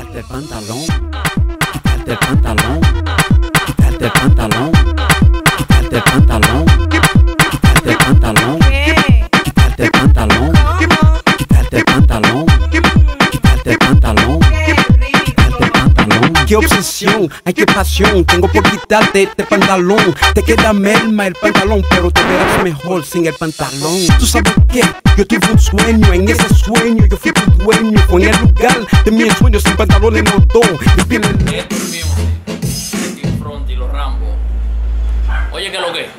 Quitarte el pantalón, quitarte el pantalón, quitarte el pantalón, quitarte el pantalón, quitarte el pantalón, quitarte el pantalón, quitarte el pantalón, quitarte el pantalón, quitarte el pantalón. Qué obsesión, ay qué pasión, tengo por quitarte este pantalón. Te queda merma el pantalón, pero te verás mejor sin el pantalón. ¿Tú sabes qué? Yo tuve un sueño, en ese sueño yo fui tu dueño. Fue en el lugar de mis sueños, sin pantalones los dos. Esto es mío, Team Front y los Rambo. Oye, ¿qué es lo que?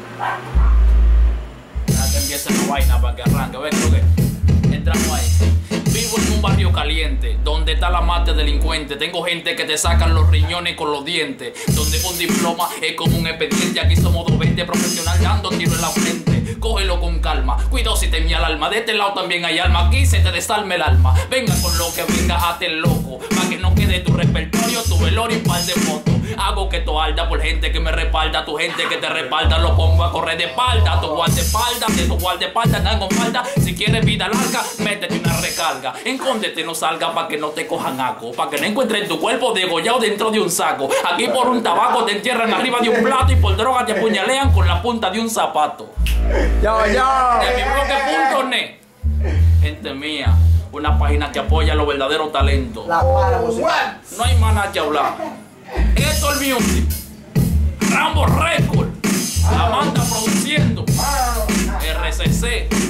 Deja que empiece la vaina para que arranque, ¿ves lo que? Entramos ahí. Vivo en un barrio caliente, donde está la más de delincuente. Tengo gente que te sacan los riñones con los dientes. Donde un diploma es como un expediente. Aquí somos 220 profesional dando tiro en la frente. Cógelo con calma, cuidado si te mi alma. De este lado también hay alma, aquí se te desarme el alma. Venga con lo que venga, hazte el loco. Pa' que no quede tu repertorio, tu velorio y par de fotos. Hago que tu alda por gente que me respalda. Tu gente que te respalda lo pongo a correr de espalda. Tu guardaespaldas, de tu guardaespaldas andan con falda. Si quieres vida larga, métete una recarga. Encóndete, no salga pa' que no te cojan aco. Pa' que no encuentren tu cuerpo degollado dentro de un saco. Aquí por un tabaco te entierran arriba de un plato. Y por droga te apuñalean con la punta de un zapato. Yo. De mibloque.net. Gente mía, una página que apoya los verdaderos talentos. La para musical. No hay más nada que hablar. Esto es Music, Rambo Record, Amanda produciendo, RCC.